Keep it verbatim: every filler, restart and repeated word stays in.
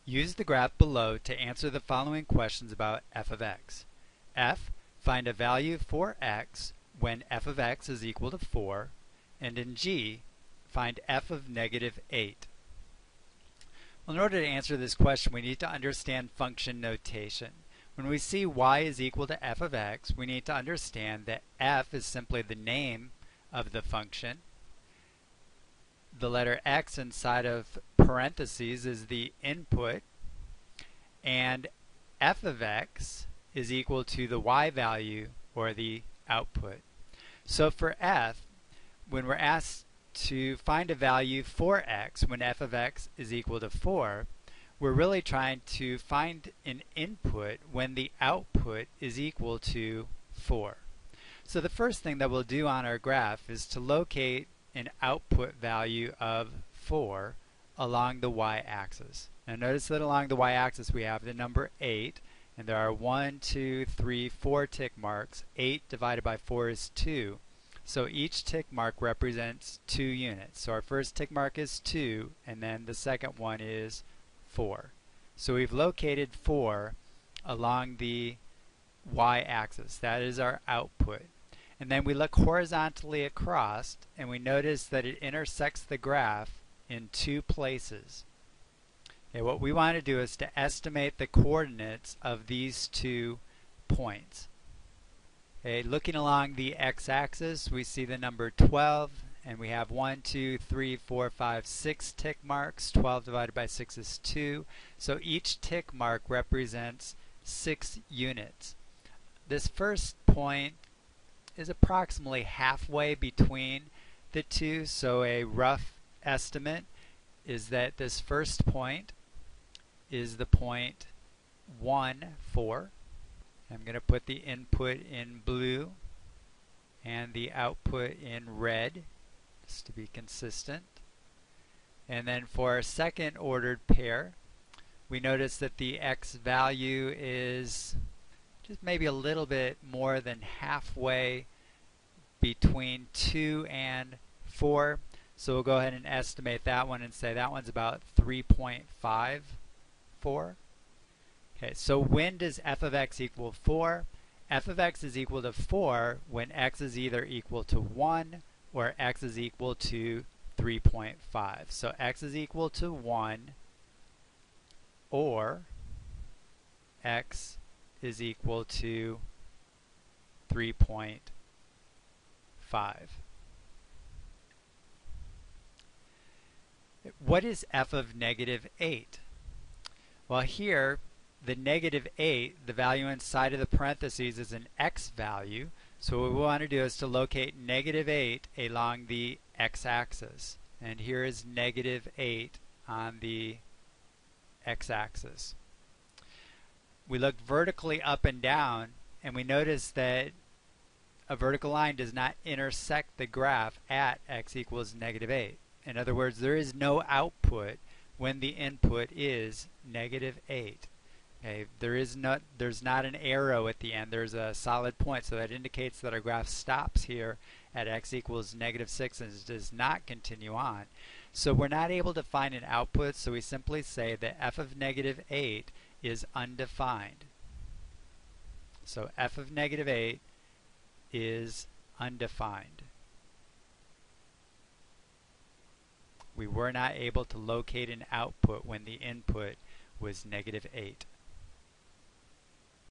Use the graph below to answer the following questions about f of x. F, find a value for x when f of x is equal to four, and in G, find f of negative eight. Well, in order to answer this question, we need to understand function notation. When we see y is equal to f of x, we need to understand that f is simply the name of the function. The letter x inside of parentheses is the input, and f of x is equal to the y value, or the output. So for f, when we're asked to find a value for x when f of x is equal to four, we're really trying to find an input when the output is equal to four. So the first thing that we'll do on our graph is to locate an output value of four along the y-axis. Now notice that along the y-axis we have the number eight, and there are one, two, three, four tick marks. eight divided by four is two. So each tick mark represents two units. So our first tick mark is two, and then the second one is four. So we've located four along the y-axis. That is our output. And then we look horizontally across, and we notice that it intersects the graph in two places. Okay, what we want to do is to estimate the coordinates of these two points. Okay, looking along the x-axis, we see the number twelve, and we have one, two, three, four, five, six tick marks. twelve divided by six is two. So each tick mark represents six units. This first point is approximately halfway between the two, so a rough estimate is that this first point is the point one, four. I'm going to put the input in blue and the output in red, just to be consistent. And then for our second ordered pair, we notice that the x value is just maybe a little bit more than halfway between two and four. So we'll go ahead and estimate that one and say that one's about three point five four. Okay, so when does f of x equal four? F of x is equal to four when x is either equal to one or x is equal to three point five. So x is equal to one or x is equal to three point five. What is f of negative eight? Well, here the negative eight, the value inside of the parentheses, is an x value. So what we want to do is to locate negative eight along the x-axis. And here is negative eight on the x-axis. We look vertically up and down, and we notice that a vertical line does not intersect the graph at x equals negative eight. In other words, there is no output when the input is negative eight. Okay, there is not, there's not an arrow at the end. There's a solid point, so that indicates that our graph stops here at x equals negative six and does not continue on. So we're not able to find an output, so we simply say that f of negative eight is undefined. So f of negative eight is undefined. We were not able to locate an output when the input was negative eight.